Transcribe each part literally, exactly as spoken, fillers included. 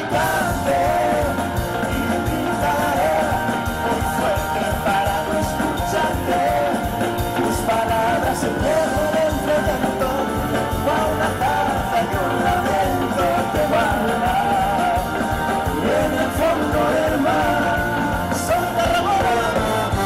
insignificante y gritaré muy fuerte para no escucharte. Tus palabras se pierden entre viento, lengua una carta y un lamento que baila. Y en el fondo del mar soy Tarragona.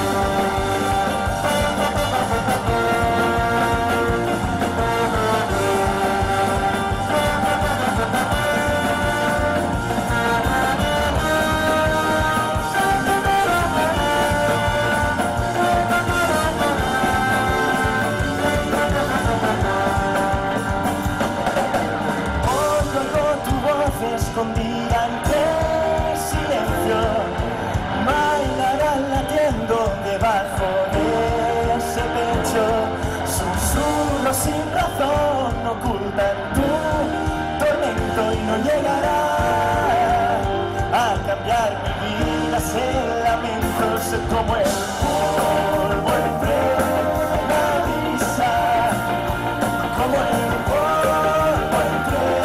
Escondida entre el silencio, bailarán latiendo debajo de ese pecho. Susurros sin razón ocultan tu tormento y no llegará a cambiar mi vida. Ese lamento es como el polvo entre la brisa, como el polvo entre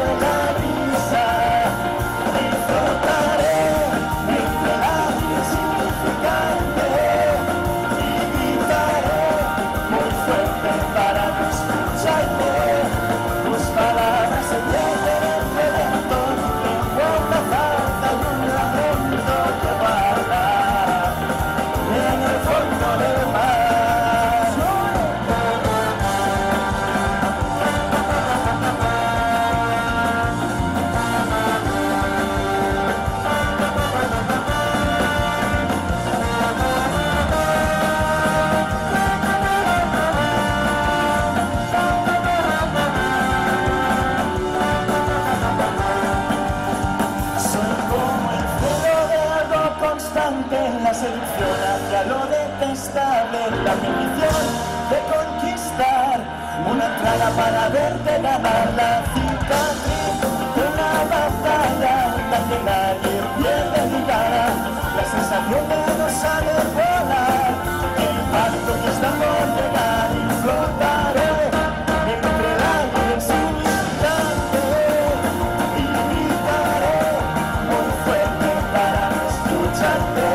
la seducción hacia lo detestable, la bendición de conquistar una entrada para verte ganar, la cicatriz de una batalla la que nadie pierde mi cara, la sensación de no saber volar, el impacto que está por llegar y flotaré entre el aire y el instante y gritaré muy fuerte para no escucharte.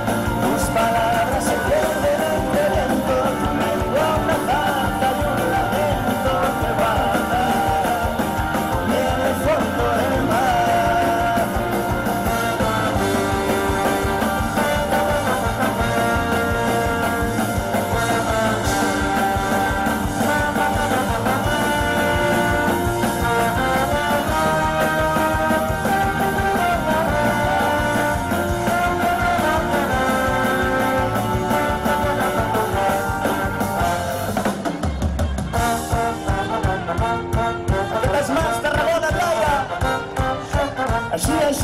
Así, así.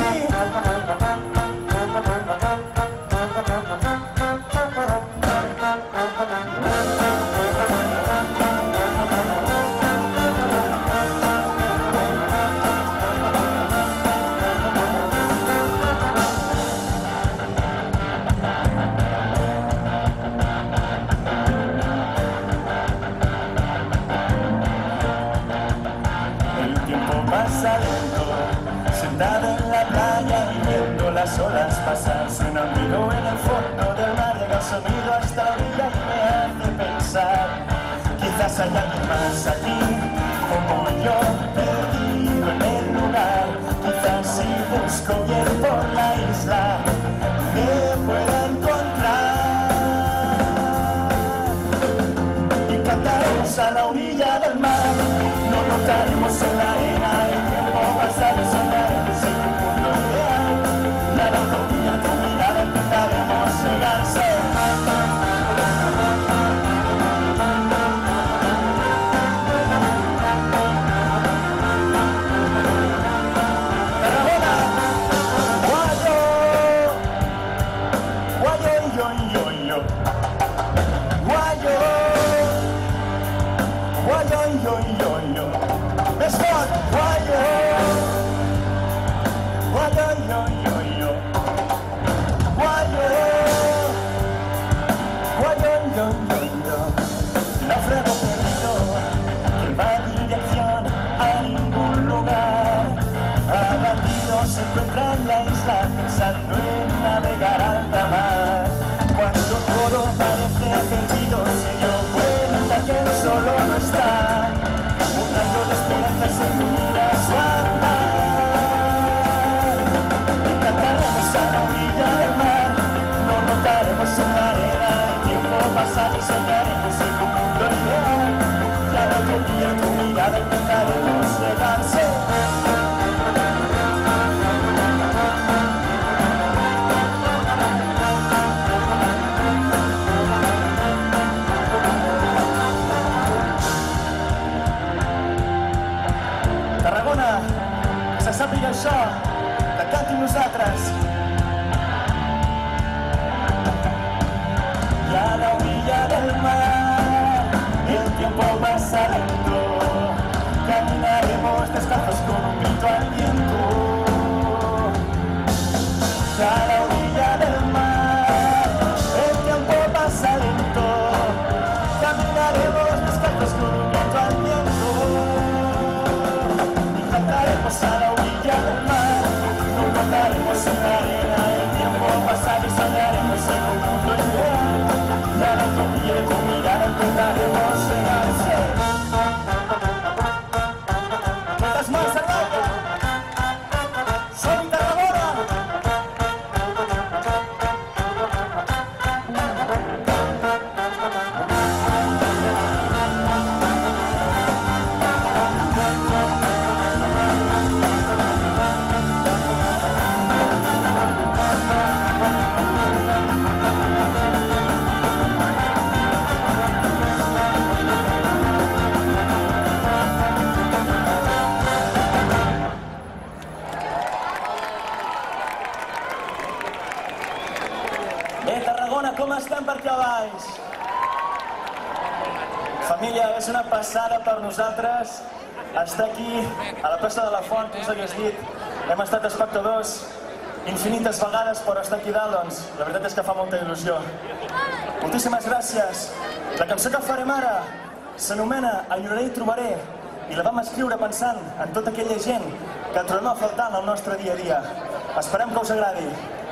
El tiempo pasa lento, sentado en la playa y viendo las olas pasar. Suena un ruido en el fondo del mar, llega el sonido hasta la orilla y me hace pensar. Quizás haya alguien más aquí, como yo, perdido en el lugar. Quizás si busco bien por la isla, me pueda encontrar. Y cantaremos a la orilla del mar, no notaremos en la arena el tiempo pasar y sonaremos en un mundo ideal. La anatomía, tu mirada, intentaremos llegarse. se encuentra en la isla pensando en navegar alta mar. Cuando todo parece perdido se dio cuenta que él solo no está. Un rayo de esperanza se unirá a su andar. Y cantaremos a la orilla del mar, nos montaremos en la arena, el tiempo pasado y soñaremos en un mundo ideal. Ya no te olvides tu mirada, intentaremos llegarse. Tarragona, que se sàpiga això, que cantin nosaltres. Y a la orilla del mar, el tiempo pasa lento, caminaremos descalzos con un grito al viento. Y a la orilla del mar, el tiempo pasa lento, caminaremos descalzos con un grito al viento. Cantaremos a la orilla del mar, nos montaremos en la arena, el tiempo pasado y soñaremos en un mundo ideal. Ya no te olvides tu mirada, intentaremos llegarse. ¿Cuántas más, Arnaldo? ¡Soy Tarragona! Bé, Tarragona, com estem per aquí a baix? Família, és una passada per nosaltres estar aquí a la plaça de la Font, com s'hagués dit. Hem estat espectadors infinites vegades, però estar aquí dalt, doncs, la veritat és que fa molta il·lusió. Moltíssimes gràcies. La cançó que farem ara s'anomena Enyoraré i trobaré, i la vam escriure pensant en tota aquella gent que trobem a faltar en el nostre dia a dia. Esperem que us agradi.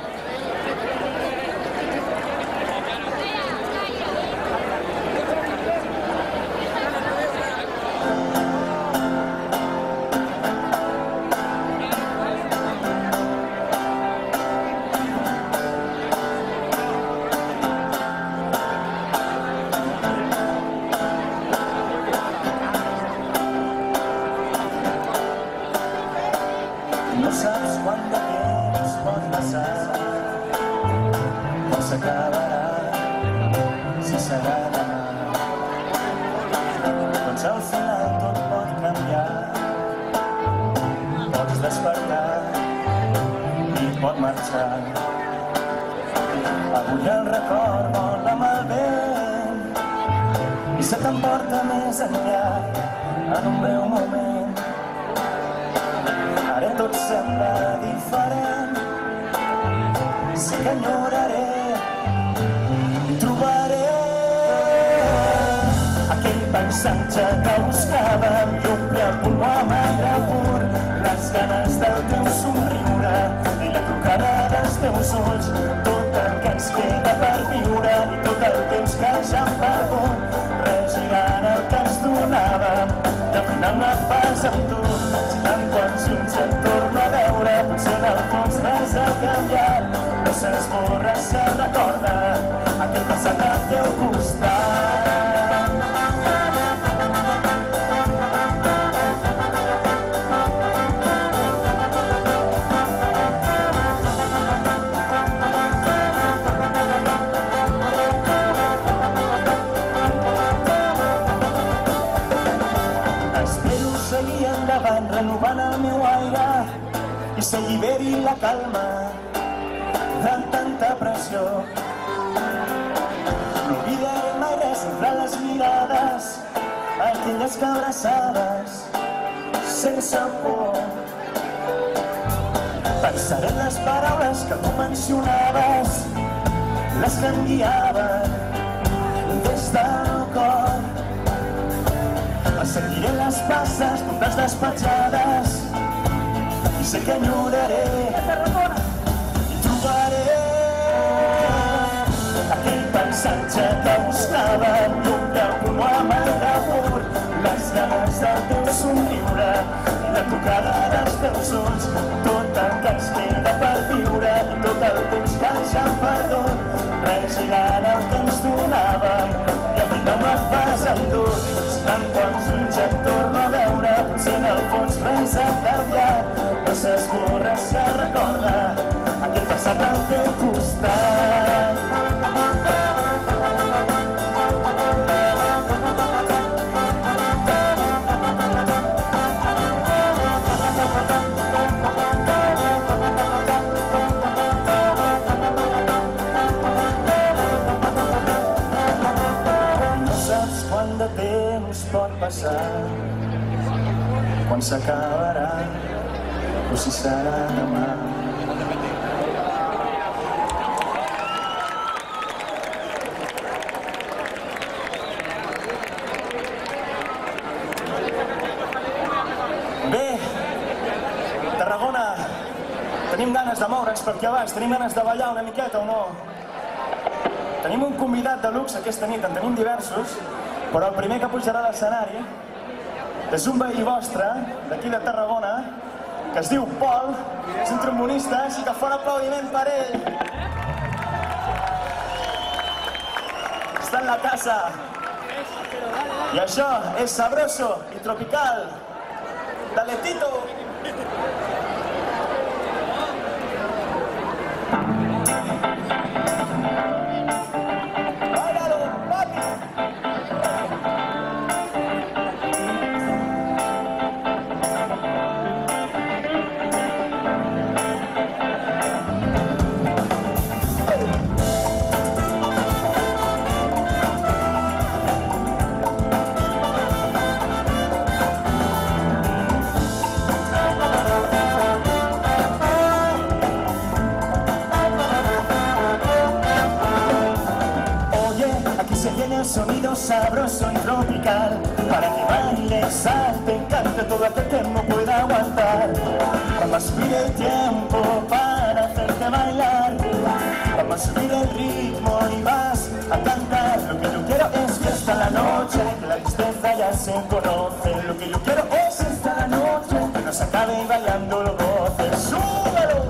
No saps quant de temps pot passar, com s'acabarà, si serà demà. Doncs al final tot pot canviar, pots despertar i pot marxar. Avui el record vola amb el vent i se t'emporta més enllà en un breu moment. Ara tot sembla diferent, sé que enyoraré i trobaré aquell paisatge que buscàvem i ompli el pulmó amb aire pur, les ganes del teu somriure i la trucada dels teus ulls, tot el que ens queda per viure i tot el temps que ja hem perdut, regirant el que ens donàvem, caminant una pas amb tu. Tant quants junts et torno a veure, potser en el fons res ha canviat, no s'esborra, se recorda aquell passat al teu costat. Espero seguir endavant, renovant el meu aire i s'alliberi la calma de tanta pressió. No oblidaré mai res entre les mirades, aquelles que abraçades sense por. Pensaré en les paraules que tu mencionaves, les que em guiaven des del cor. Seguiré les passes totes despatxades i sé que enyoraré i trobaré aquell paisatge que buscava lluny de color amargor, les ganes del teu somriure i la tocada dels teus ulls, tot el que ens queda per viure i tot el temps que ja hem perdut, regirant el que ens donàvem i al final me'n fas endut. Tant quants ulls et torno a veure, potser en el fons res ha canviat, no s'esborra si es recorda aquell passat al teu costat. Pot passar quan s'acabarà o si serà demà. Bé, Tarragona, tenim ganes de moure'ns per aquí a baix, tenim ganes de ballar una miqueta o no? Tenim un convidat de luxe aquesta nit, en tenim diversos, però el primer que pujarà a l'escenari és un veí vostre, d'aquí de Tarragona, que es diu Pol, és un trombonista, així que fora aplaudiment per ell. Està en la casa. I això és sabroso i tropical. Dale, Tito! Sonido sabroso y tropical, para que bailes, salte, cante todo aquel que no pueda aguantar. Vamos a subir el tiempo para hacerte bailar, vamos a subir el ritmo y vas a cantar. Lo que yo quiero es fiesta en la noche, que la tristeza ya se conoce. Lo que yo quiero es fiesta en la noche, que nos acabe bailando los voces. ¡Súbelo!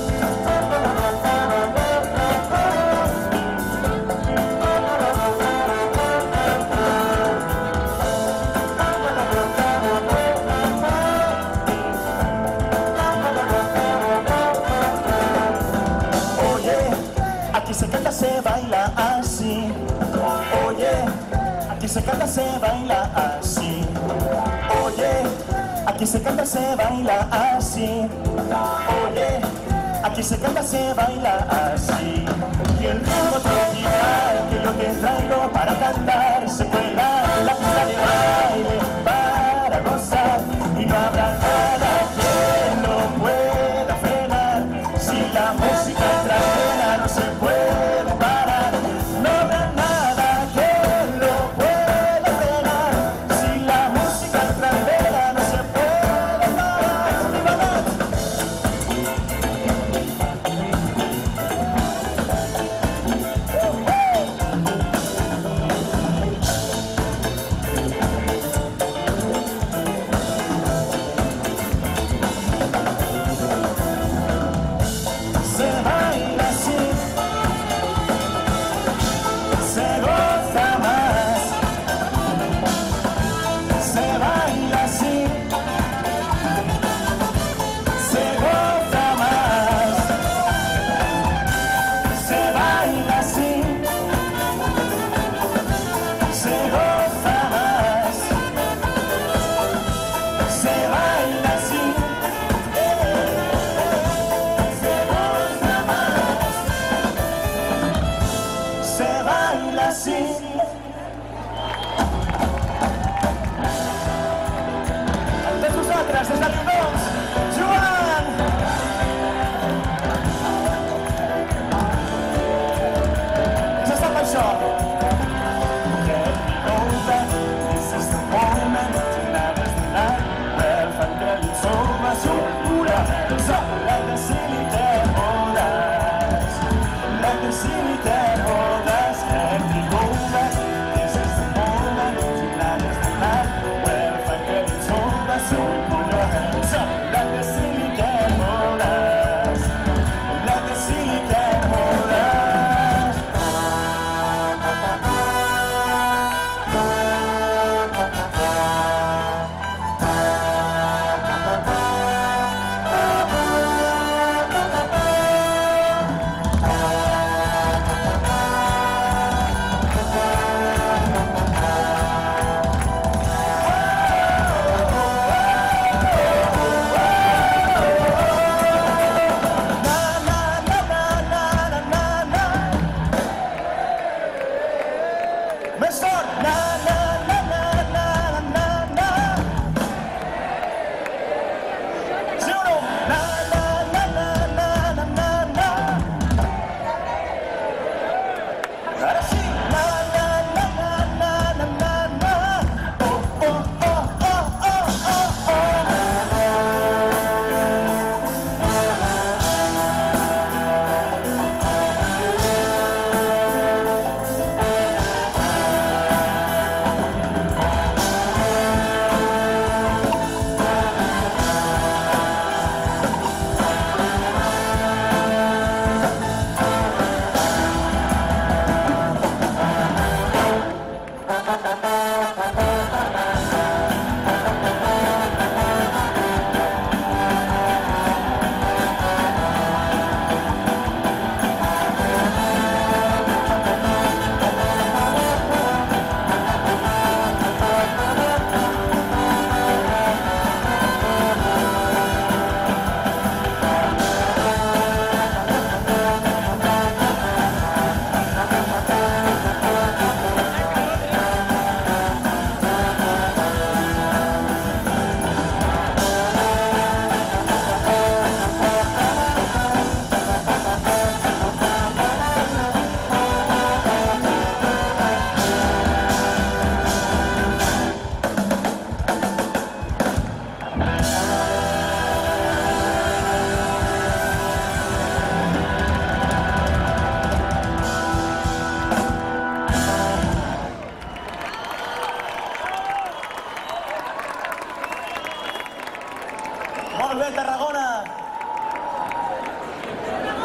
Se canta, se baila así. Oye, aquí se canta, se baila así. Oye, aquí se canta, se baila así. Oye, aquí se canta, se baila así. Y el ritmo tropical que yo te traigo para cantar se cuela en la pista de baile para gozar. Y no habrá nada que no pueda frenar. Si la música entra, no se puede.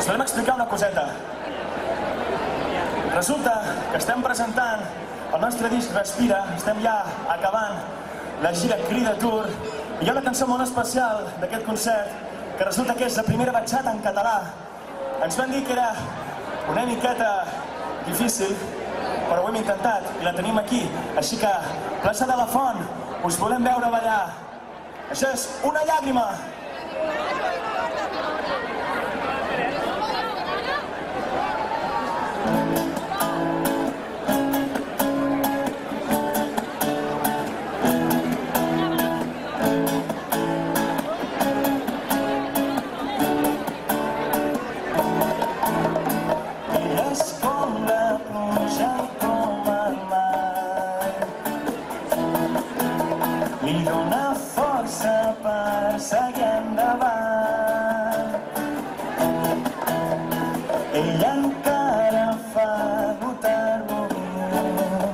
Us volem explicar una coseta. Resulta que estem presentant el nostre disc Respira, estem ja acabant la gira Crida Tour, i hi ha una cançó molt especial d'aquest concert que resulta que és la primera batxata en català. Ens van dir que era una miqueta difícil, però ho hem intentat i la tenim aquí. Així que, plaça de la Font, us volem veure ballar. Això és Una llàgrima. Li dona força per seguir endavant. Ella encara fa notar-lo millor.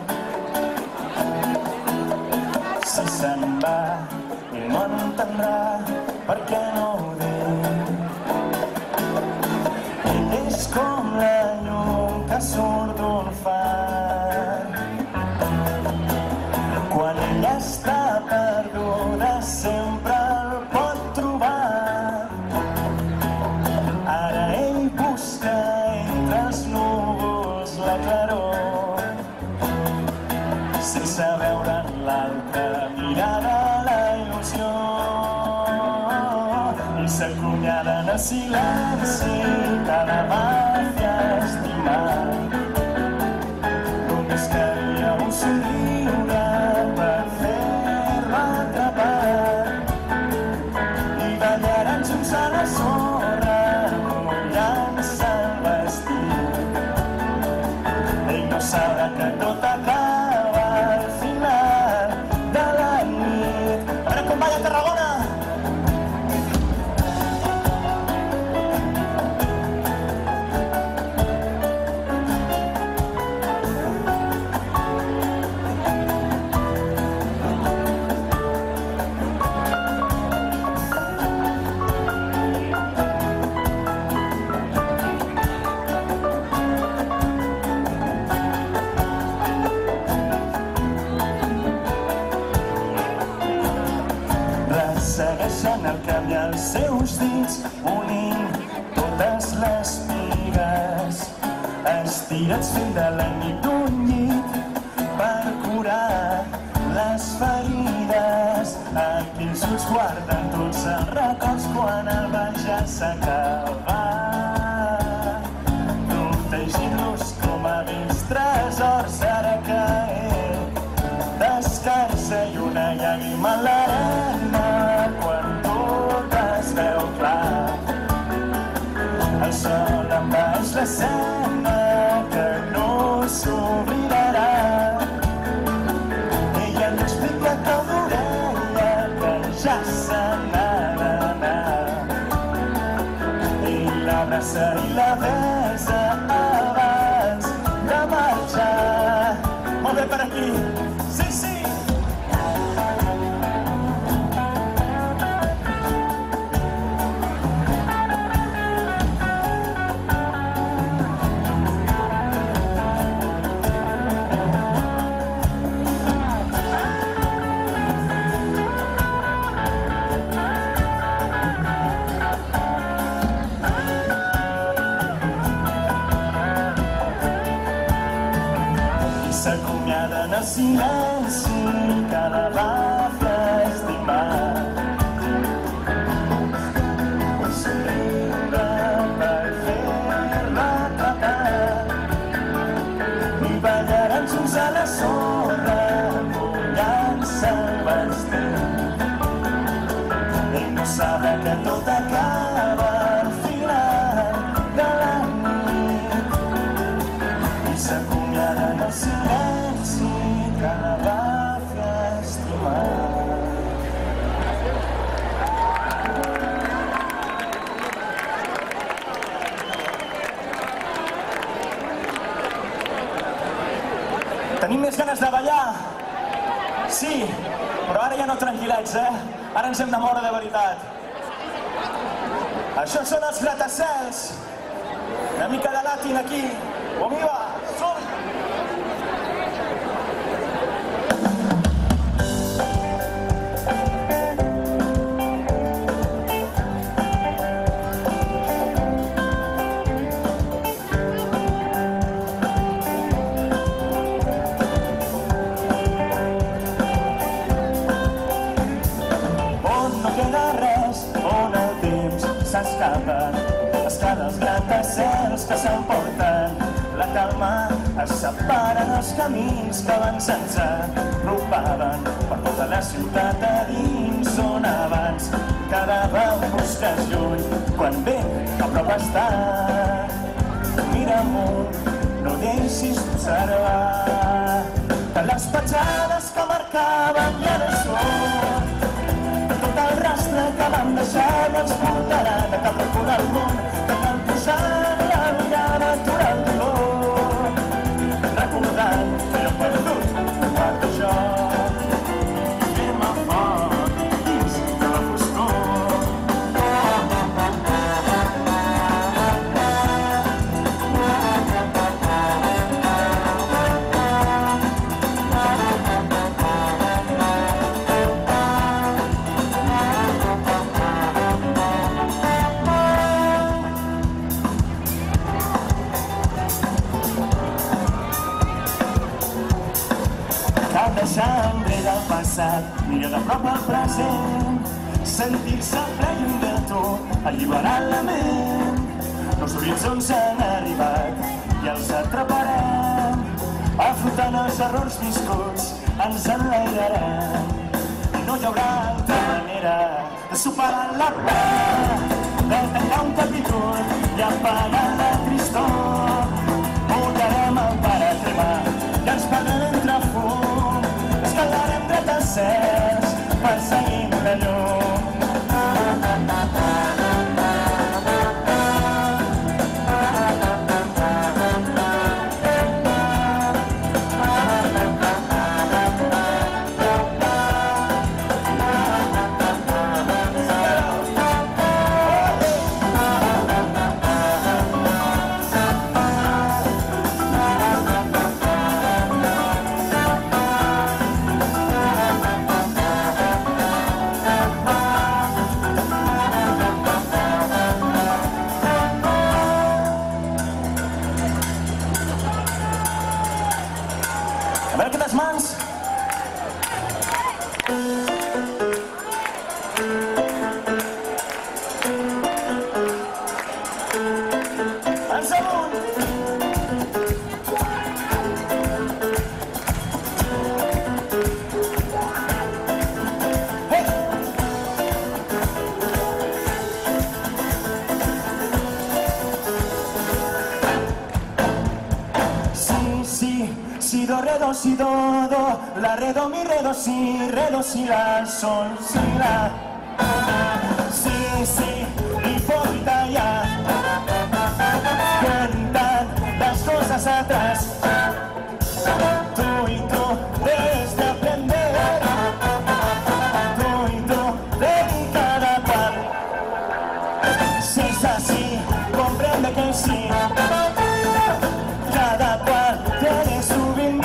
Si se'n va, ell no entendrà per què no ho diu. Ell és com la llum que surt d'un far. Quan ella està perduda sempre el pot trobar. Ara ell busca entre els núvols la claror, sense veure en l'altra mirada la il·lusió. I s'acomiada en el silenci que la va fer estimar. Només calia un somriure per fer-la atrapar. I ballaran junts a la sorra, mullant-se el vestit. Ell no sabrà que tot acaba al final de la nit. A veure com balla Tarragona! Segueixen el camp i els seus dits, unint totes les pigues, estirats fent de la nit d'un llit per curar les ferides. Aquells ulls guarden tots els records quan el ball ja s'acaba, protegint-los com a vells tresors. Ara que ell descansa i una llàgrima a l'arena, quan tot es veu clar, el sol envaeix l'escena que no s'oblidarà. Ella li explica com d'orella que ja se n'ha d'anar. Ell l'abraça i la besa abans de marxar. Molt bé per aquí! Sí, sí! S'acomiada en el silenci que la va fer estimar. Un somriure per fer-la atrapar. I ballaran junts a la sorra, mullant-se el vestit. Ell no sabrà que tot acaba al final de la nit. I s'acomiada en el silenci que la va fer estimar. Tenim més ganes de ballar? Sí, però ara ja no tranquil·lets, eh? Ara ens hem de moure de veritat. Això són els gratacels. Una mica de latín aquí. On hi va? Som! S'escapa, escala els gratacels que s'emporten la calma, es separen els camins que abans ens arropaven per tota la ciutat a dins on abans quedàvem busques lluny quan bé a prop està. Mira amunt, no deixis d'observar que les petjades que marcaven ja no són. Tot el rastre que vam deixar no ens portarà de cap racó del món, que cal posar la mirada, aturar el dolor, recordant que jo he perdut un quart de joc i fer-me fort dins de la foscor. Deixar enrere el passat, mirar de prop al present, sentir-se ple lluny de tu, alliberar la ment. Els horitzons han arribat i els atraparem, afrontant els errors viscuts, ens enlairarem. I no hi haurà altra manera de superar la por, de tancar un capítol i apagar la tristor. Mullarem el paratrema i ens perdrem entre fum, escalarem dret als cels, perseguint la llum. A veure aquestes mans. Mans amunt. Hey! Sí, sí. Si, do, re, do, si, do, do, la, re, do, mi, re, do, si, re, do, si, la, sol, si, la. Sí, sí, hipócrita ya, cuentan las cosas atrás. Tú y tú debes de aprender, tú y tú de cada cual. Si es así, comprende que sí, cada cual tiene su bien.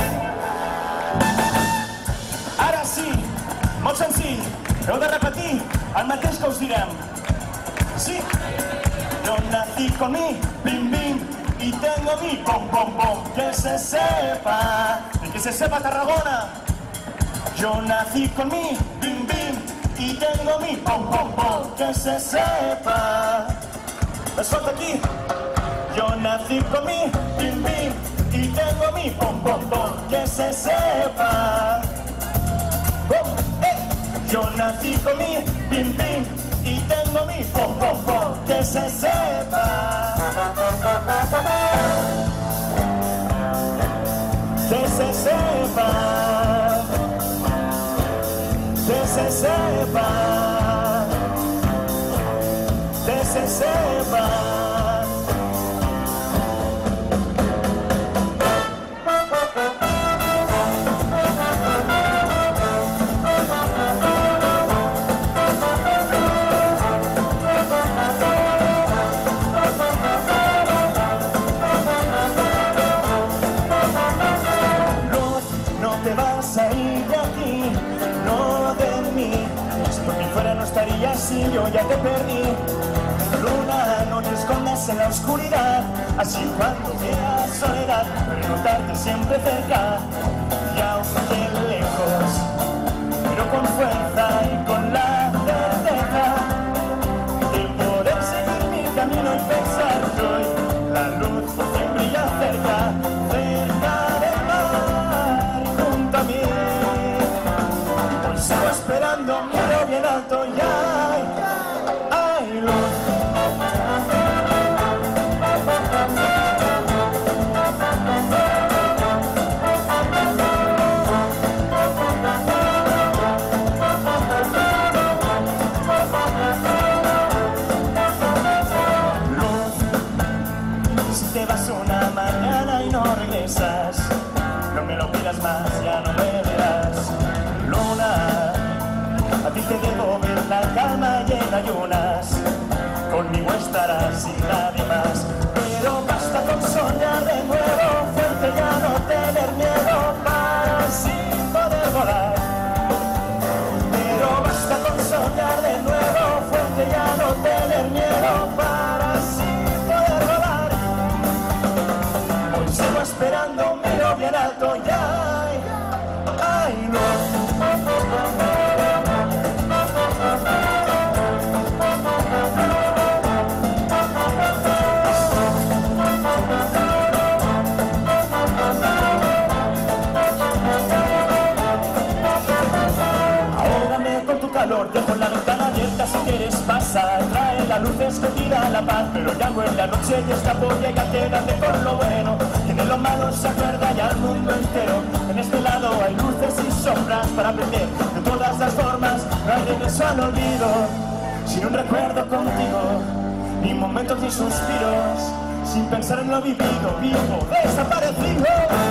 Ara sí, molt senzill, heu de repetir el mateix que us direm. Sí, yo nací con mi bim bim y tengo mi pom pom pom, que se sepa, y que se sepa Tarragona. Yo nací con mi bim bim y tengo mi pom pom pom, que se sepa. Escolta aquí. Yo nací con mi bim bim y tengo mi pom pom pom, que se sepa. Oh, eh. Yo nací con mi bim bim y tengo mi pom pom pom, que se sepa. Que se sepa. Que se sepa. Que se sepa. yo ya te perdí. Luna, no te escondas en la oscuridad, así cuando veas soledad, notarte siempre cerca. Y aunque lejos, pero con fuerza y con la certeza de poder seguir mi camino y pensar que hoy la luz por siempre ya cerca, cerca del mar, junto a mí. Hoy sigo esperando, miro bien alto y hay, hay luz. No me lo pidas más, ya no me verás. Luna, a ti te debo ver la calma y en ayunas. Conmigo estarás sin nadie más. Pero basta con soñar de nuevo, fuerte ya no tener miedo para así poder volar. Pero basta con soñar de nuevo, fuerte ya no tener miedo para así poder volar. Hoy sigo esperando, miro bien alto y ay, ay, no. Ahógame con tu calor, dejo la ventana abierta si quieres pasar. Trae la luz escondida, la paz, pero ya en la noche y escapo, llega, quédate con lo bueno. Que de lo malo se acuerda ya el mundo entero. En este lado hay luces y sombras para aprender de todas las formas. No hay regreso al olvido, sin un recuerdo contigo, ni momentos ni suspiros, sin pensar en lo vivido, vivo, desaparecido.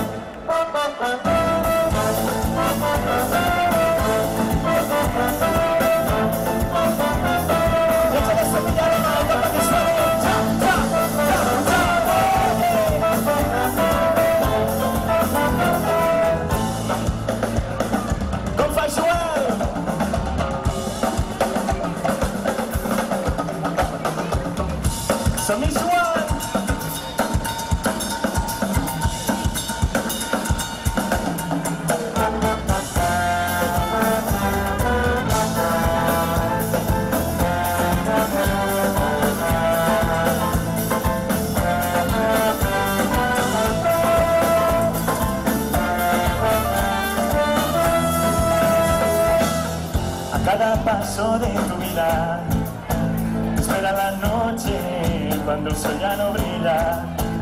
Cada paso de tu vida espera la noche cuando el sol ya no brilla.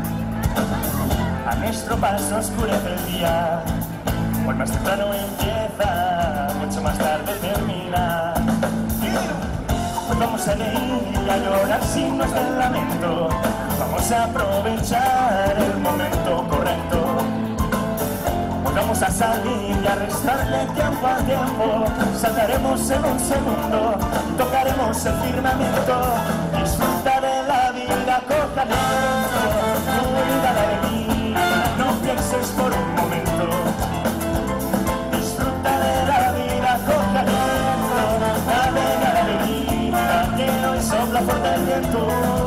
A nuestro paso oscurece el día, hoy más temprano empieza, mucho más tarde termina. Hoy vamos a reír y a llorar sin nuestro lamento, vamos a aprovechar el momento correcto. Vamos a salir y a restarle tiempo al tiempo. Saltaremos en un segundo, tocaremos el firmamento. Disfruta de la vida, coja aliento, olvida la alegría, no pienses por un momento. Disfruta de la vida, coja aliento, navega la alegría, que hoy sopla fuerte el viento.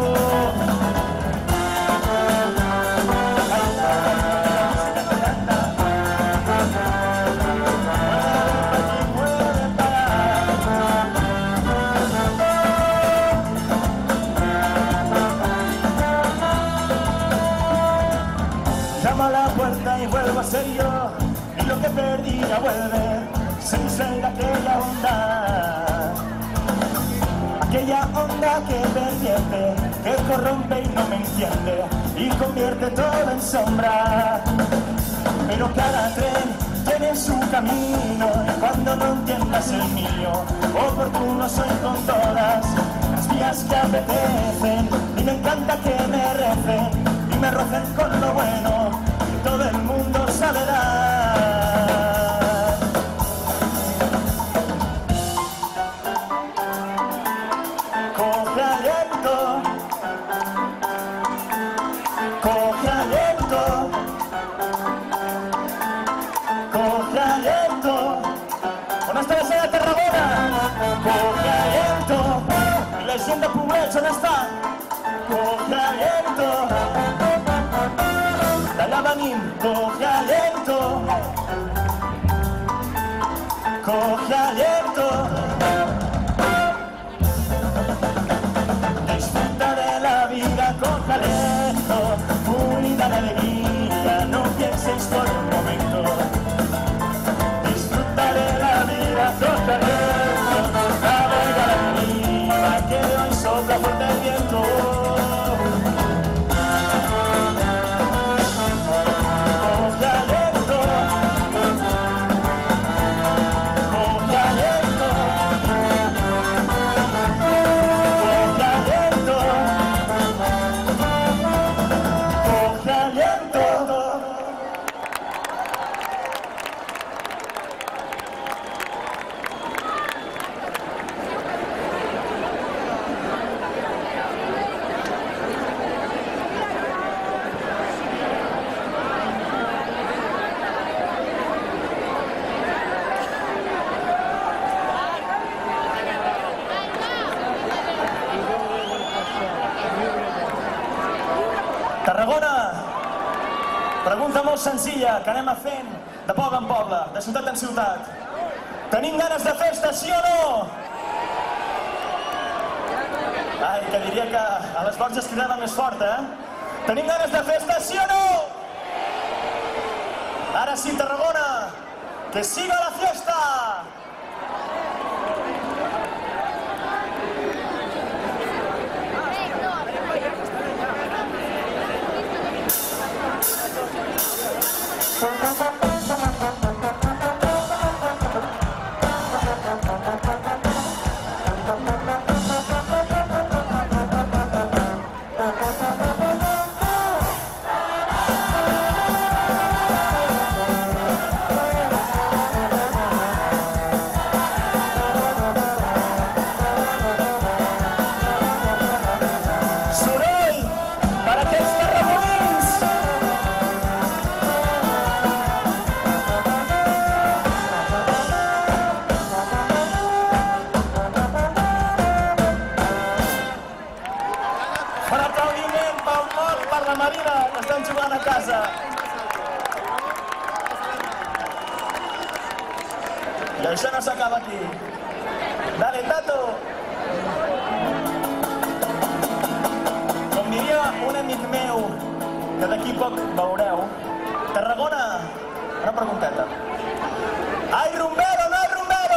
Llamo a la puerta y vuelvo a ser yo, y lo que perdí ya vuelve, se distrae aquella onda, aquella onda que pervierte, que corrompe y no me entiende, y convierte todo en sombra. Pero cada tren tiene su camino, y cuando no entiendas el mío, oportuno soy con todas las vías que apetecen, y me encanta que me recen y me rocen con lo bueno que todo el mundo sabe dar. Coge aliento, coge aliento, coge aliento. Buenas tardes, señora Tarragona. Coge aliento. lento. D'allà venim, coge lento. Coge lento. Disfruta de la vida, coge lento. Unida de alegría, no pienses por un momento. Disfruta de la vida, coge lento. Navega la deriva, que hoy sopla fuerte el viento. Tarragona, pregunta molt senzilla que anem a fent de poble en poble, de ciutat en ciutat. Tenim ganes de festa, sí o no? Ai, que diria que a les Borges cridava més fort, eh? Tenim ganes de festa, sí o no? Ara sí, Tarragona, que siga la fiesta! Marina, que estan jugant a casa. I això no s'acaba aquí. Dale, Tato! Com diria un amic meu, que d'aquí poc veureu, Tarragona, una pregunteta. Ai, rumbero, no hay rumbero!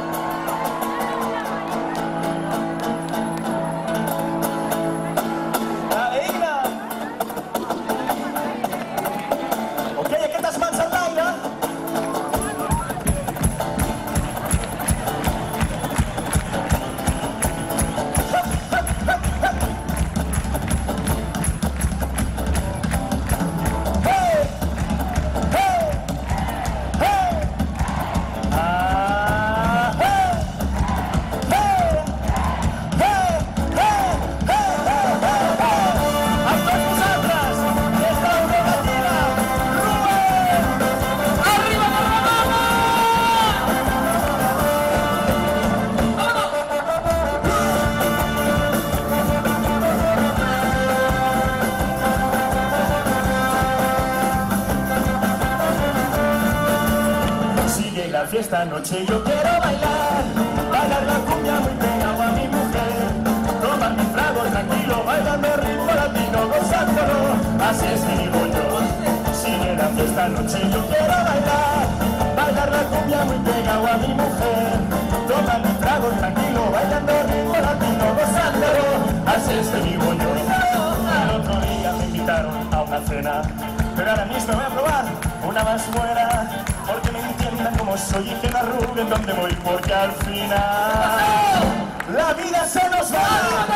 Esta noche yo quiero bailar, bailar la cumbia muy pegado a mi mujer, tomar mi trago tranquilo, bailando ritmo latino, gozándolo, así es que digo yo. Sigue la fiesta, esta noche yo quiero bailar, bailar la cumbia muy pegado a mi mujer, tomar mi trago tranquilo, bailando ritmo latino, gozándolo, así es que vivo yo. El otro día me invitaron a una cena, pero ahora mismo voy a probar una más buena, porque me entiendan como soy y que no arruguen donde voy, porque al final la vida se nos va.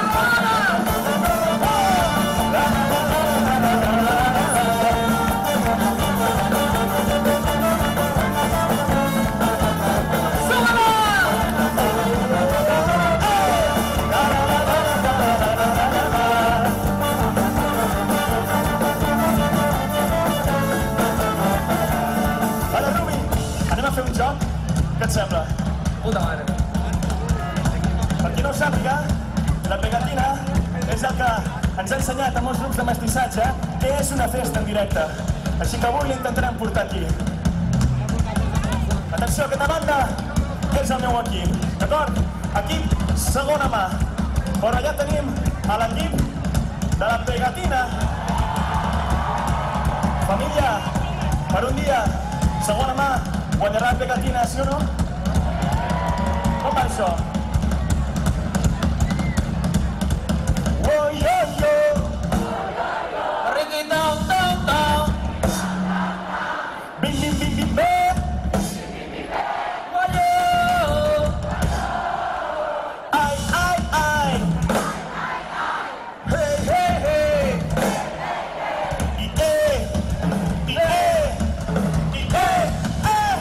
Què et sembla? Puta mare. Per qui no ho sàpiga, la pegatina és el que ensenyat a molts grups de mestissatge que és una festa en directe. Així que avui l'intentarem portar aquí. Atenció, aquesta banda és el meu equip, d'acord? Equip segona mà. Però allà tenim a l'equip de la Pegatina. Família, per un dia, segona mà, guanyarà la Pegatina, sí o no? Com va això? Oh, yo, yo. Ricky, tom, tom, tom. Bim, bim, bim, bim, bim. Oh, yo. Ay, ay, ay. Hey, hey, hey. Y eh, y eh, y eh, eh,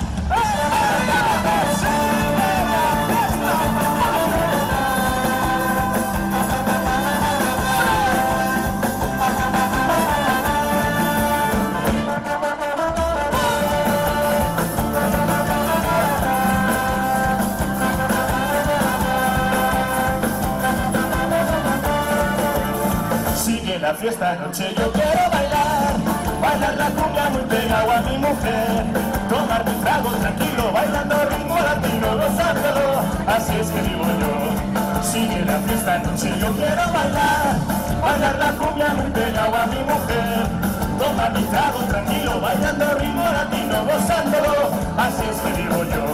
la fiesta noche yo quiero bailar, bailar la cumbia muy pegado a mi mujer, tomar mi trago tranquilo, bailando ritmo latino, gozándolo, así es que vivo yo. Sigue la fiesta noche yo quiero bailar, bailar la cumbia muy pegado a mi mujer, tomar mi trago tranquilo, bailando ritmo latino, gozándolo, así es que vivo yo.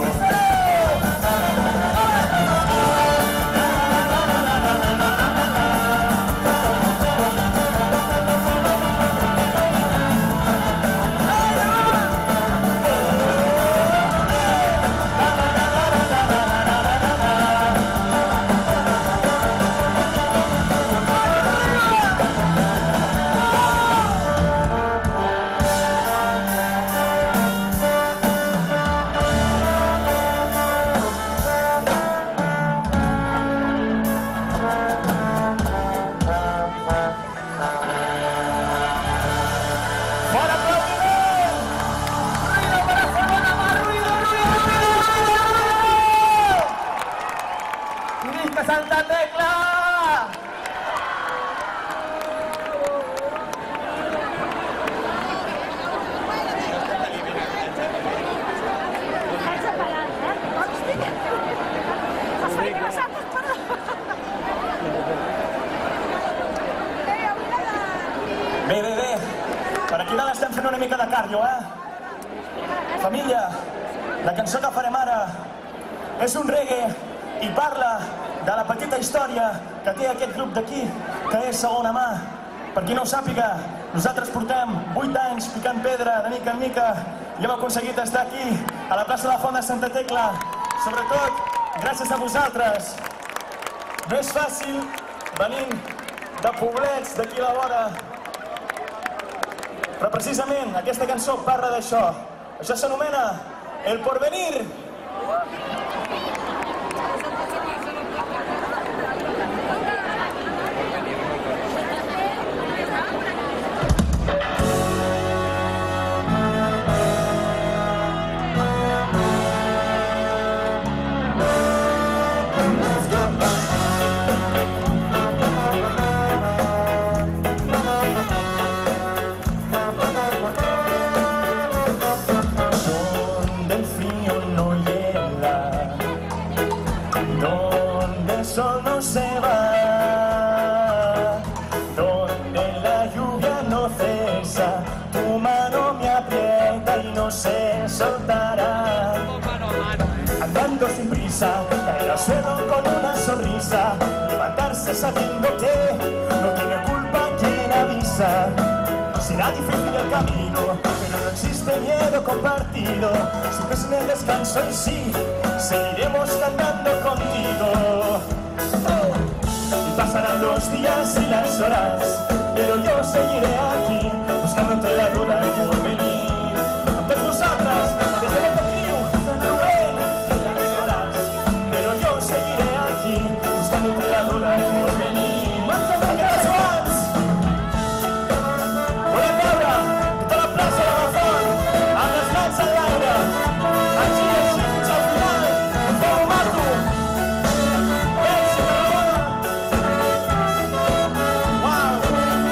Santa Tecla! Bé, bé, bé. Per aquí dalt estem fent una mica de cardio, eh? Família, la cançó que farem ara és un reggae i parla de la petita història que té aquest grup d'aquí, que és Segona Mà. Per qui no ho sàpiga, nosaltres portem vuit anys picant pedra de mica en mica i hem aconseguit estar aquí, a la plaça de la Font de Santa Tecla, sobretot gràcies a vosaltres. No és fàcil venint de poblets d'aquí a la vora, però precisament aquesta cançó parla d'això. Això s'anomena El Porvenir. No se va, donde la lluvia no cesa, tu mano me aprieta y no se soltará. Andando sin prisa, caer al suelo con una sonrisa, levantarse sabiendo que no tiene culpa quien avisa. Será difícil el camino, pero no existe miedo compartido. Siempre sin el descanso y sí, seguiremos cantando contigo. Y pasarán los días y las horas, pero yo seguiré aquí, buscándote la duda y por venir. Antes vosotras, desde el pequeño, Rubén, las horas, pero yo seguiré aquí, buscándote la duda y por venir. ¡Aquellas fans! Buena cabra, de toda la plaça de la Font, amb les mans en l'aire, així és, fins al final, feu mato. Wow.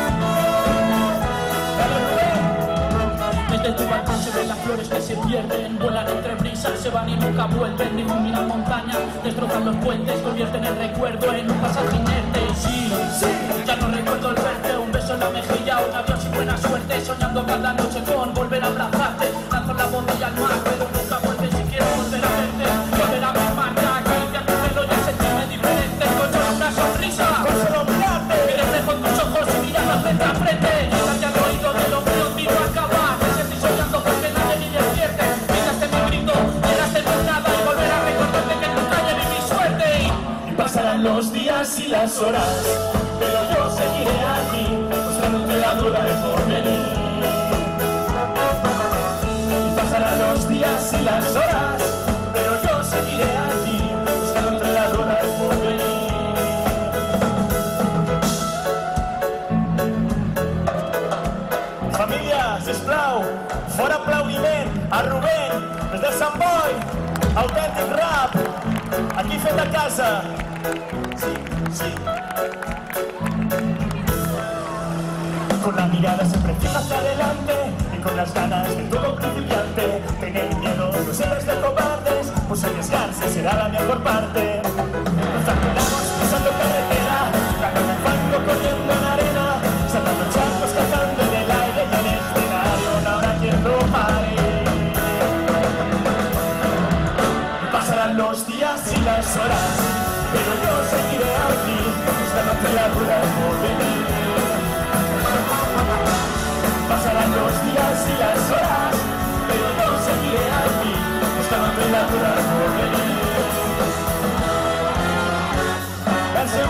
flores que se pierden, vuelan entre brisas, se van y nunca vuelven, difuminan montañas, destrozan los puentes, convierten el recuerdo en un pasaje inerte. Sí, sí, ya no recuerdo el verte, un beso en la mejilla, un adiós y buena suerte, soñando cada noche con volver a abrazarte, lanzo la botella al mar, pero nunca vuelve, si quiero volver a verte, volver a mi marca, acariciar tu pelo y sentirme diferente, con solo una sonrisa, con solo mirarte, me reflejo en tus ojos y mirarlas frente a frente, quizás ya al oído de lo que olvido acabar, me sentí soñando porque nadie ni despierte, quitaste mi grito, llegaste mi nada y volver a recordarte que nunca llevé mi suerte. Y pasarán los días y las horas, pero yo seguiré aquí, mostrándote la dura de porvenir. Y pasarán los días y las horas, pero yo seguiré aquí, mostrándote la dura de porvenir. Família, sisplau, fora aplaudiment a Rubén, des de Sant Boi, autèntic rap, aquí fet a casa. Sí, sí. Con la mirada siempre fija hacia adelante y con las ganas de todo principiante. Tener miedo no es de cobardes, pues arriesgarse será la mejor parte. Nos tranquilamos pisando carretera, cagando corriendo en arena, saltando charcos, cantando en el aire y en el escenario no habrá quien lo pare. Pasarán los días y las horas, pero yo seguiré aquí, buscándote la dura por venir. Pasarán los días y las horas, pero yo seguiré aquí, buscándote la dura por venir. Gracias.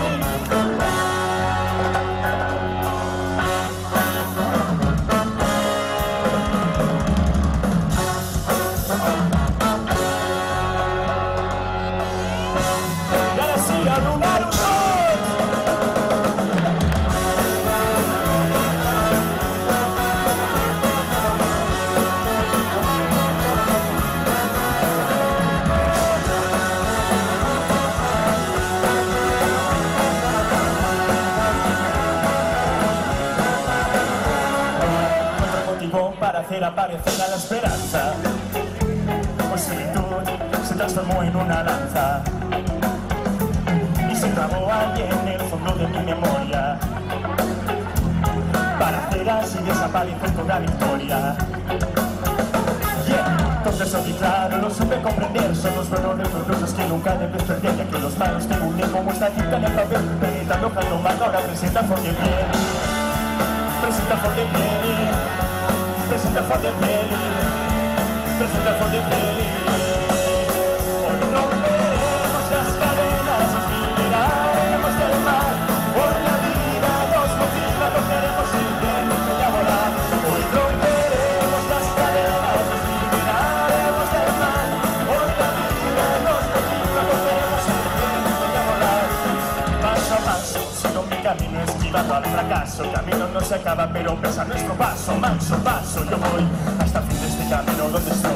Para hacer aparecer a la esperanza, pues solitud se transformó en una lanza y se clavó allí en el fondo de mi memoria para hacer así desaparecer toda victoria. Yeah. Entonces oí claro, lo supe comprender, son los buenos los que nunca debes perder, ya que los malos te unen como esta cita en el papel, penetrando cuando marca, ahora presenta for the bien, presenta for the bien. Presenta for the belly, presenta for the belly. Hoy romperemos las cadenas y liberaremos del mar. Por la vida nos motiva, no queremos ir bien y a volar. Hoy romperemos las cadenas y liberaremos del mar. Por la vida nos motiva, no queremos ir bien y a volar. Paso a paso, sigo mi camino esquivando al fracaso. El camino no se acaba, pero pesa nuestro paso. Manso paso, yo voy hasta el fin de este camino donde estoy.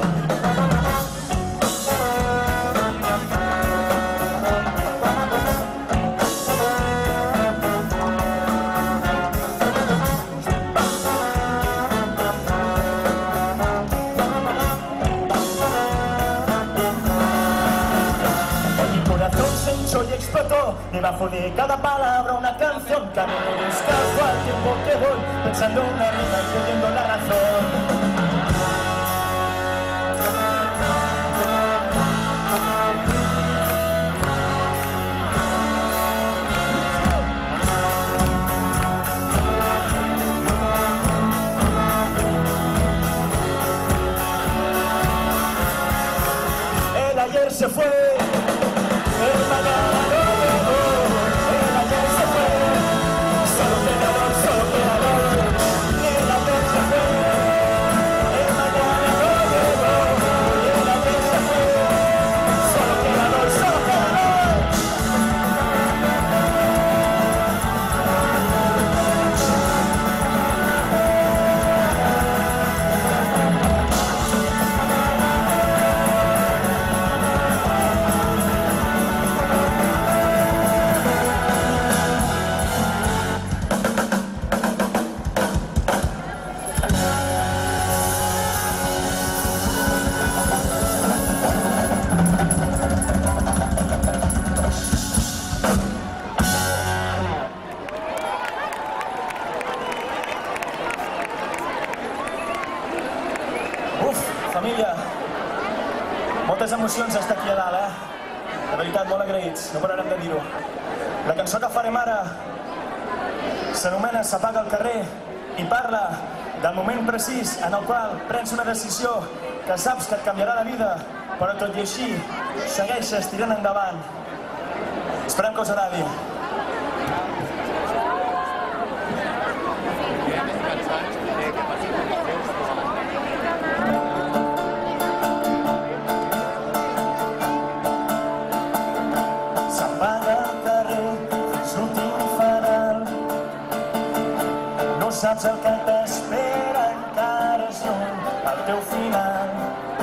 Y explotó debajo de cada palabra una canción. Camino descalzo al tiempo que voy, pensando una rima y perdiendo la razón. El ayer se fue. El mañana no llegó, el ayer se fue, solo queda dolor, solo queda dolor. El ayer se fue, Família, moltes emocions estar aquí a dalt, eh? De veritat, molt agraïts, no pararem de dir-ho. La cançó que farem ara s'anomena S'apaga el carrer i parla del moment precís en el qual prens una decisió que saps que et canviarà la vida, però tot i així segueixes tirant endavant. Esperem que us agradi. Saps el que t'espera, encara és lluny al teu final.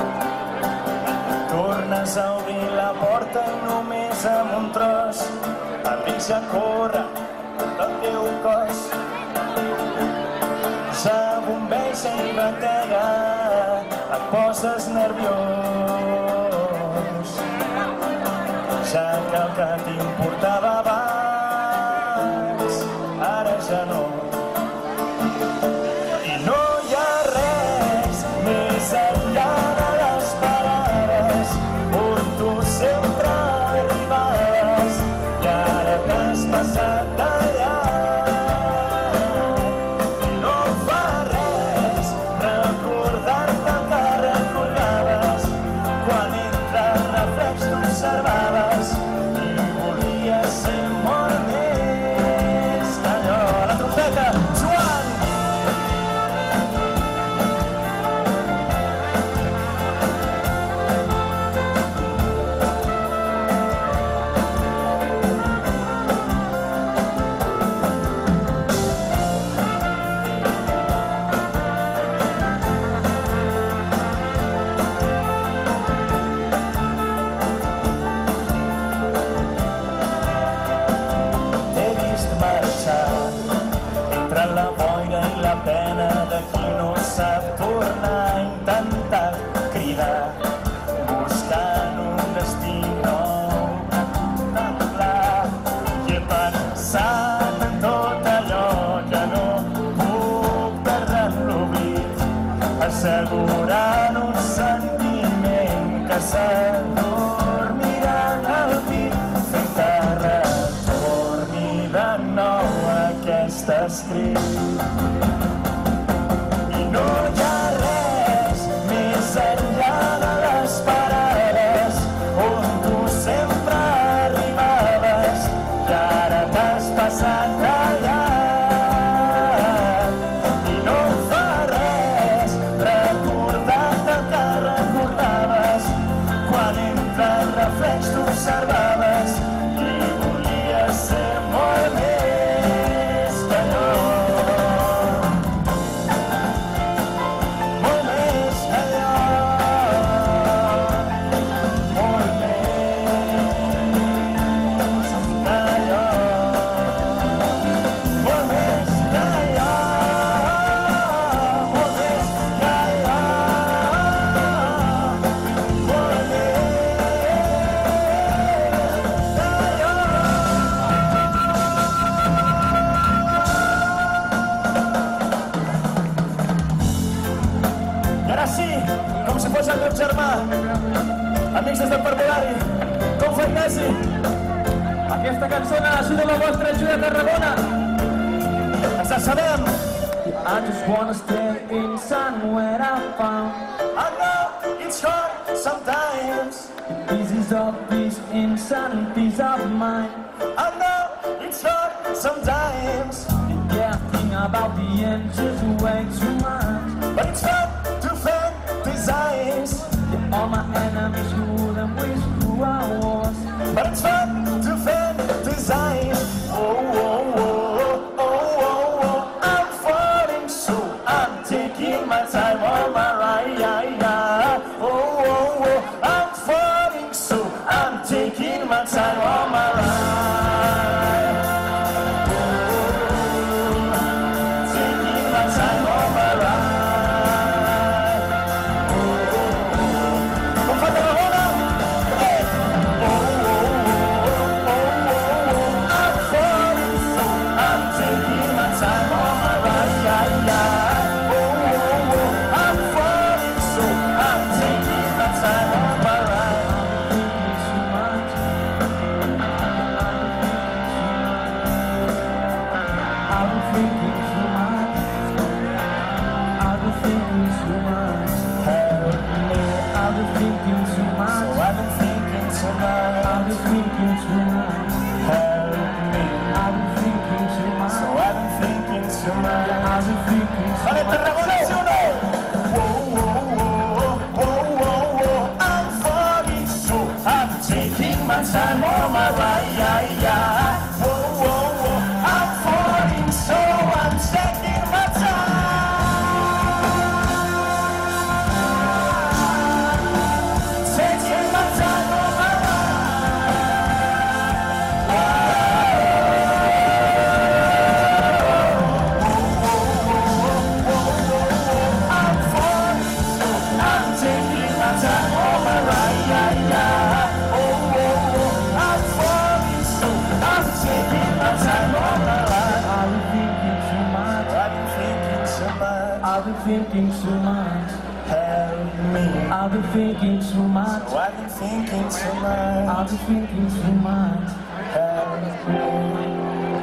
Tornes a obrir la porta i només amb un tros el vent ja corre del teu cos. Ja bombeja i batega, et poses nerviós. Ja que el que t'importava abans, ara ja no. Assegurant un sentiment que s'adormirà en el pit, fent-te retorni de nou aquest escrit. I no hi ha res més enllà de les parades on tu sempre arribaves i ara t'has passat allà. T'observaves i volies ser molt més que allò. Molt més que allò. Molt més que allò. Molt més que allò. Molt més que allò. Molt més. Com si fos el meu germà, amics des del parvulari, com fa Ignasi? Aquesta cançó necessita la vostra ajuda a Tarragona. Ens la sabem. I just wanna stay in somewhere I found. I know it's hard sometimes. This is all peace inside and peace of mind. I know it's hard sometimes. Yeah, I think about the end just way too much. But it's fun to fantasize. Yeah, all my enemies wouldn't wish who I was. But it's fun to fantasize. Oh, oh, oh, oh, oh, oh. I'm falling so I'm taking my time on my ride. Oh, oh, oh. I'm falling so I'm taking my time on my ride. Con Tarragona! thinking too much. So I've been thinking too much. I've been thinking too much. Help me. I've been thinking too much. So I've been thinking too much. I've been thinking too Vale, much. Tarragona, ¿sí o no? Whoa, whoa, whoa, whoa, whoa, whoa. I'm falling so I'm taking my time on my ride, yeah, yeah. Whoa, whoa, whoa. I'm falling so I'm taking my time. Taking my time on my I've been thinking too much. Help me. I've been thinking too much. So I've been thinking too much. I've been thinking too much. Help me.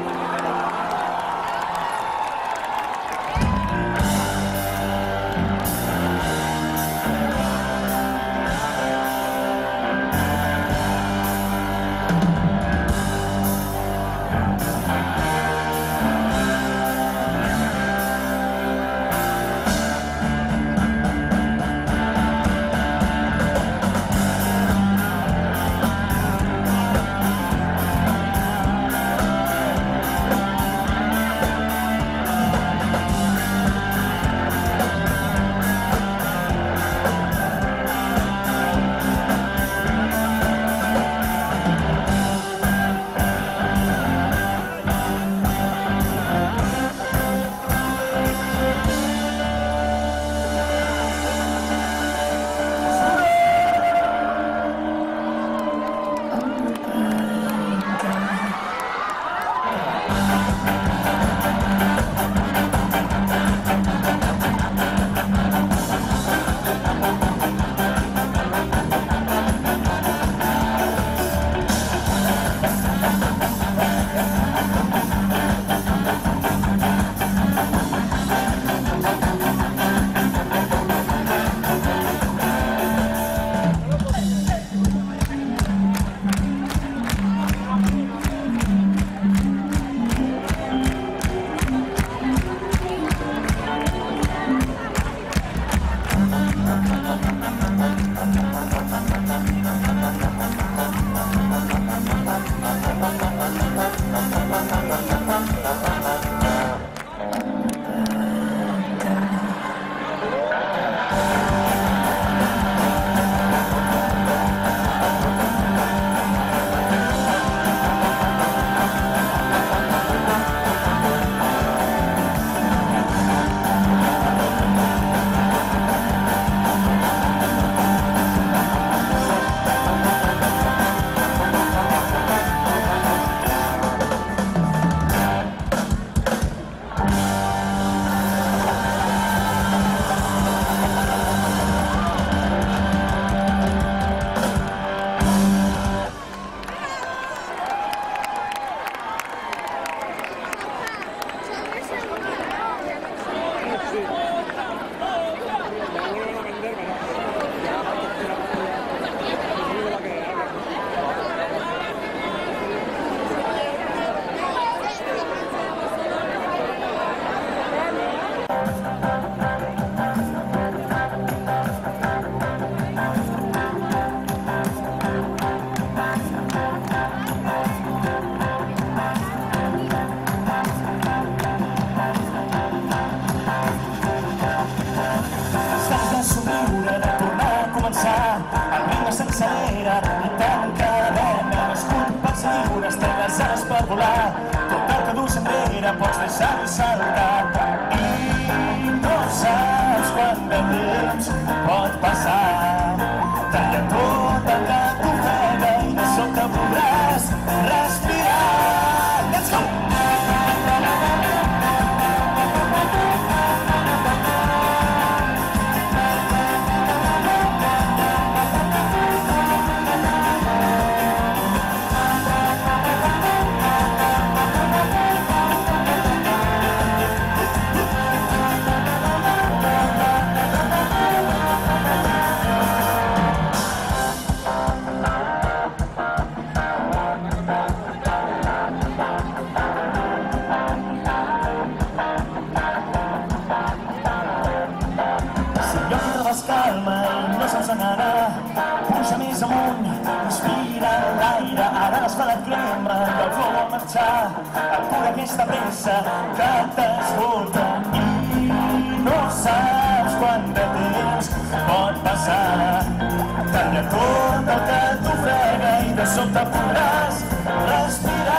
Pots deixar-me saltar i no saps quant de temps pot passar. Talla tot el que t'ofega i de sobte podràs respirar. Let's go! casa, nana, puja més amunt, respira l'aire, ara l'asfalt et crema i el flow vol marxar, apura aquesta pressa que t'esvolta i no saps quant de temps pot passar. Talla tot el que t'ofega i de sobte podràs respirar.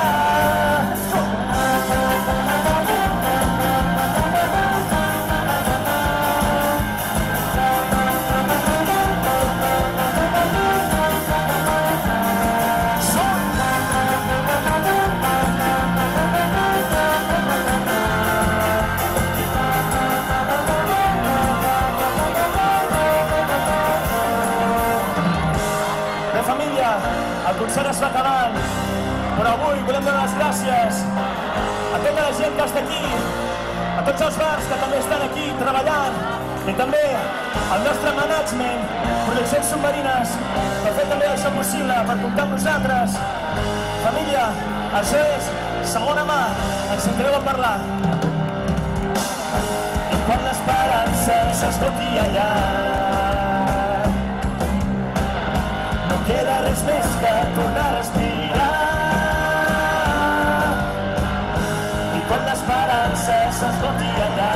El concert es va acabant, però avui volem donar les gràcies a tota la gent que està aquí, a tots els bars que també estan aquí treballant, i també al nostre management, Produccions Submarines, per fer també això possible, per comptar amb nosaltres. Família, això és Segona Mà, ens sentireu a parlar. I quan l'esperança s'esgoti allà, queda res més que tornar a respirar. I quan l'esperança s'esgoti allà,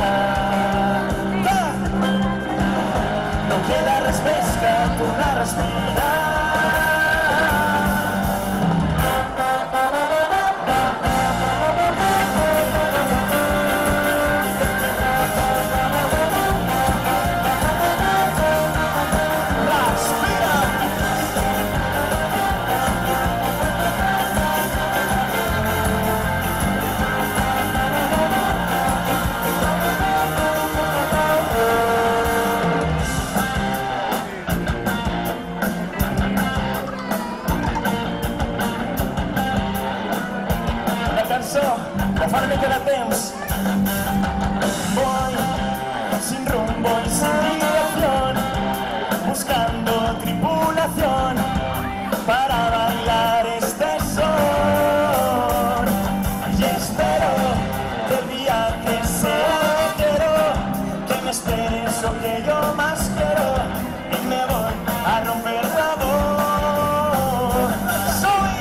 no queda res més que tornar a respirar. De fa una mica de temps voy sin rumbo y sin dirección, buscando tripulación para bailar este son, y espero que el viaje sea ligero, que me esperes lo que yo más quiero, y me voy a romper la voz. Soy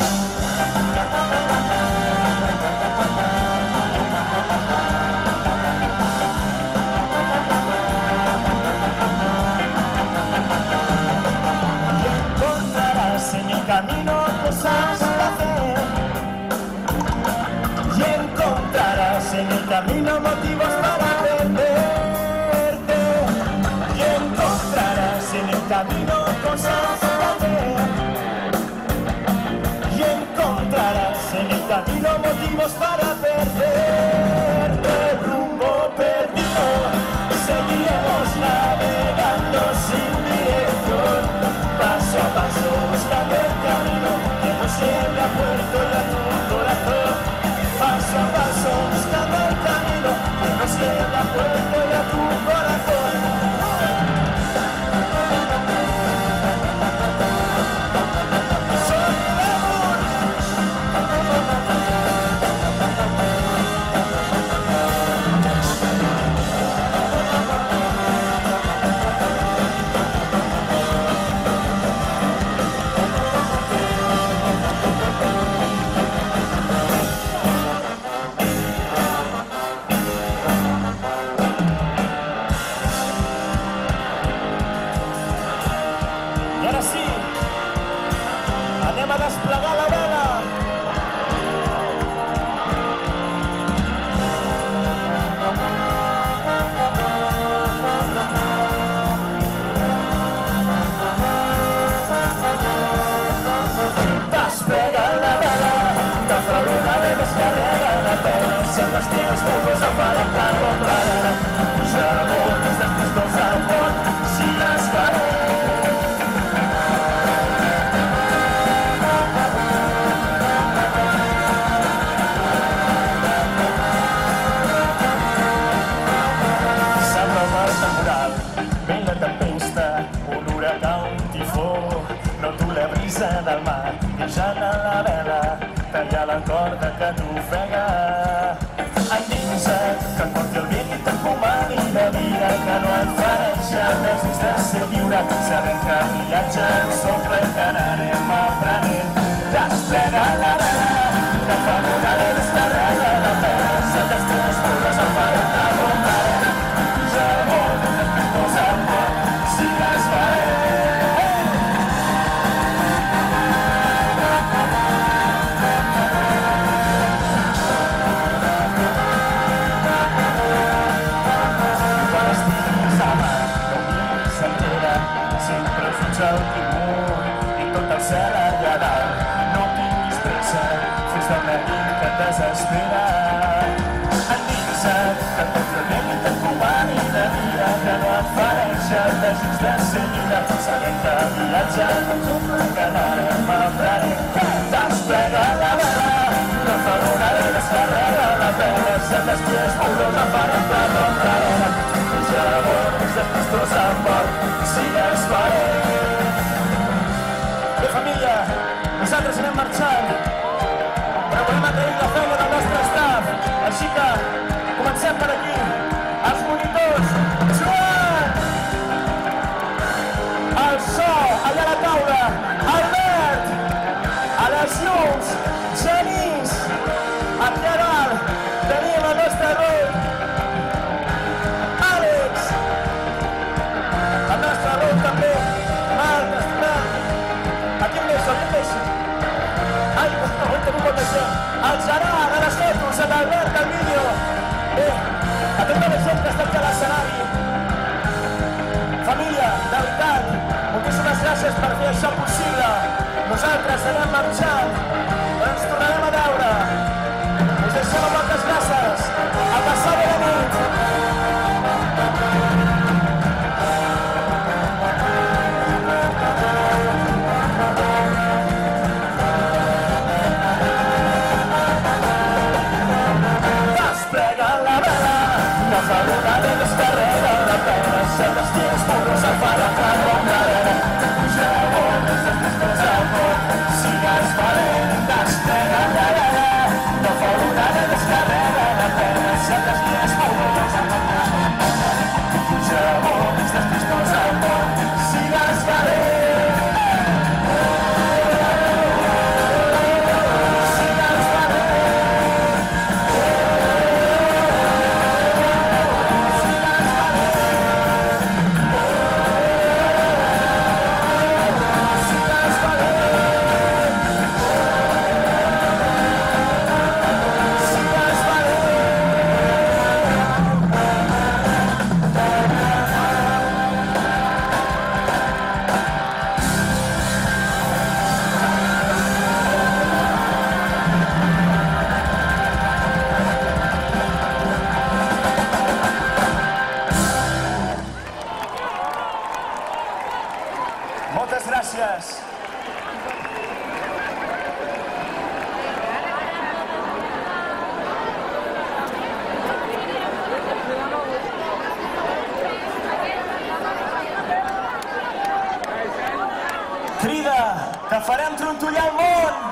camino cosas que hacer, y encontrarás en el camino motivos para perderte, y encontrarás en el camino cosas que hacer, y encontrarás en el camino motivos para perderte. Rumbo perdido, seguiremos navegando sin dirección, paso a paso buscando el camino que nos lleve a puerto y a tu corazón. Paso a paso buscando el camino que nos lleve a puerto y a tu corazón. Soy Lemur. I ara sí, anem a desplegar la vela. Desplega la vela, que fra l'una ve descarrega la terra, si el destí els focus aparen tant com l'ara, puja amunt, els destins tots al món, si l'escarrega. Del mar, pujant a la vela, tallar la corda que t'ofega. Endinsa't, que et porti el vent i t'encomani la vida, que no et farà res dins de ser lliure, sabent que viatge ens omple que n'anem aprenent. Desplega la vela, que fa una de descarrega la pena, se t'estires pures al far de bomba. Ja vol que et posa al món, sigues valent. Quan estiguis a mà, no miris enrere, sempre fuig al timó i tot el cel allà dalt. No tinguis pressa, fins d'una nit que et desespera. Endinsa't, que et pot remeni tan comani de vida, que no et fareix el desig de ser lliure. Sabent que viatge ens omple que n'anem aprenent. Desplega la vela, no fa una i descarrega la pena, se t'estires puro que farem per l'encarena. Llavors de tristos amb vol, sigues valent. Bé, família, nosaltres anem marxant, però volem agrair la feina del nostre staff, així que comencem per aquí. Els monitors, Joan! El so, allà a la taula, Albert! A les llums, Genís! Aquí a dalt tenim el nostre Ruth, Àlex! El nostre Ruth també, Marc, estimat! Aquí em deixo, aquí em deixo! Ai, avui tenim molta gent! El Gerard, a les fotos, l'Albert, el vídeo! Bé, a tota la gent que està aquí a l'escenari, família, de veritat, moltíssimes gràcies per fer això possible. Nosaltres anem marxant, però ens tornarem a veure. Us deixem amb moltes gràcies. A passar bé la nit. Desplega la vela, no fa una de descarrega la pena, se t'estires pures al far de bomba. Llavors de tristos amb vol, sigues valent. Desplega la vela, no fa una de descarrega la pena, se t'estires pures al far de bomba. Llavors de tristos amb vol, sigues valent. Moltes gràcies. Crida, que farem trontollar el món!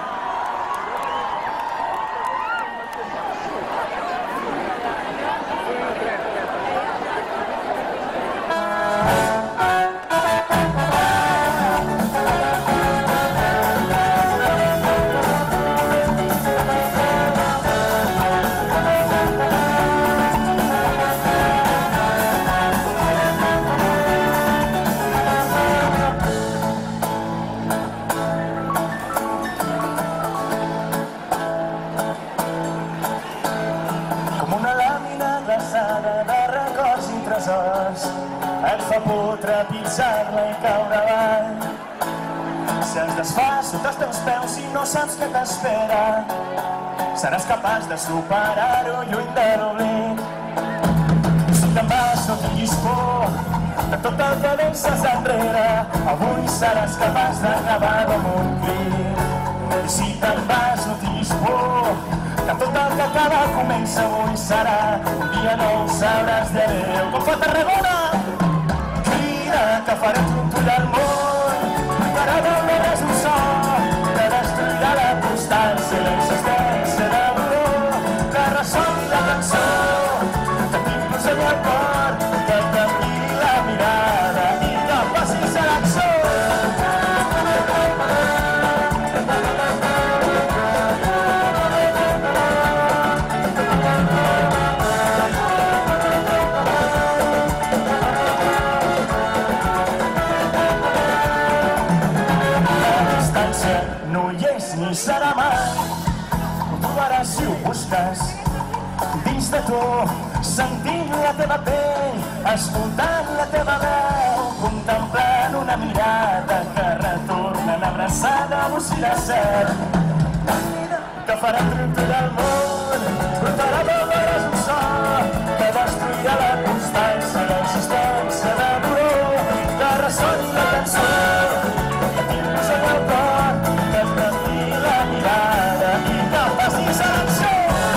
Et fa por trepitjar-la i caure avall. Si es desfà sota els teus peus i no saps què t'espera, seràs capaç de superar-ho lluny de l'oblit. Si te'n vas no tinguis por de tot el que deixes enrere, avui seràs capaç de gravar-ho amb un crit. I si te'n vas no tinguis por que tot el que acaba comença avui serà un dia nou, sabràs de Déu. Com fa Tarragona! Crida, que farem trontollar el món, per a veure's un so que destruirà la constància i l'existència de dolor, que ressoni la cançó que t'impulsa el cor, que et canviï la mirada i que passis a l'acció. busques dins de tu, sentint la teva pell, escoltant la teva veu, contemplant una mirada que retorna en abraçada a bocí de cel, que farà trontollar el món, brotarà d'homes un so, que destruirà la constància i l'existència de dolor, que ressoni la cançó, que t'imposa en el cor, que et canviï la mirada i que passis a l'acció.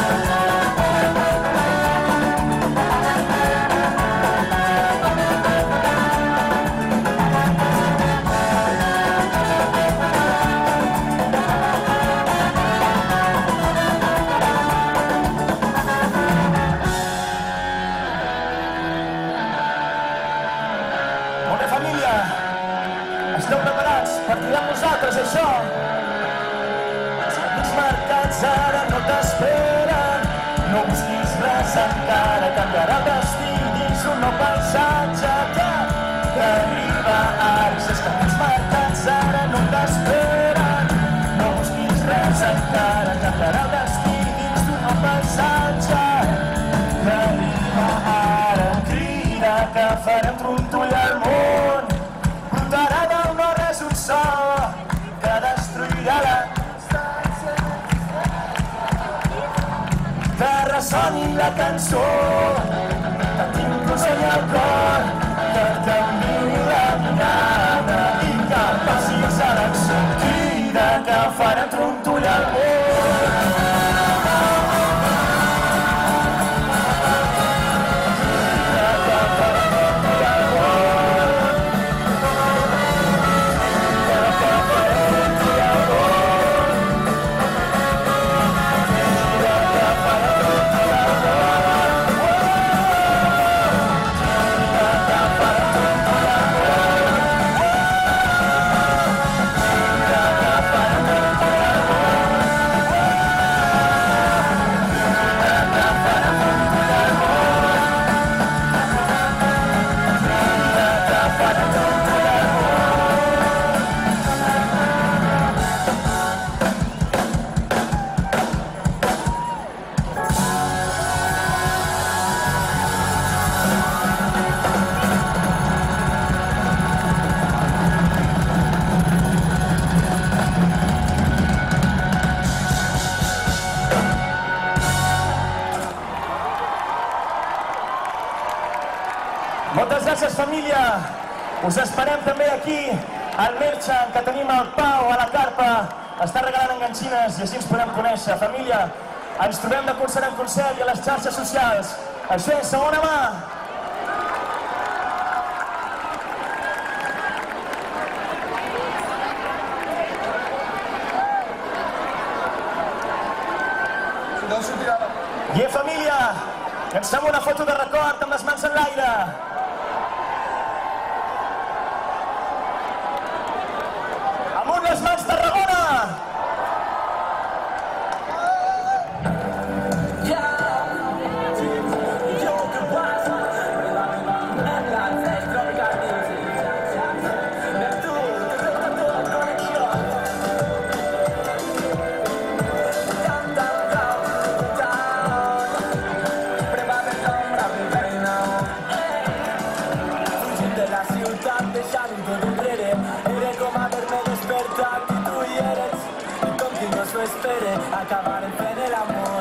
Esteu preparats per tirar amb nosaltres, això? Els amics marcats ara no t'esperen, no busquis res encara, canviarà el destí dins un nou paisatge que, que arriba ara. Si els amics marcats ara no t'esperen, no busquis res encara, canviarà el destí dins un nou paisatge que arriba ara. Crida que farem trontollar el món, brotarà del no res un so que destruirà la constància, que ressoni la cançó, que t'impulsi el cor, que et canviï la mirada i que passis a l'acció. Crida que farà trontollar el món. Moltes gràcies, família. Us esperem també aquí, al Merchant, que tenim el Pau a la carpa. Està regalant enganxines i així ens podem conèixer. Família, ens trobem de concert en concert i a les xarxes socials. Això és Segona Mà. I família, ens fem una foto de record amb les mans en l'aire. Amunt les mans, Tarragona! Espere, acabar en el amor.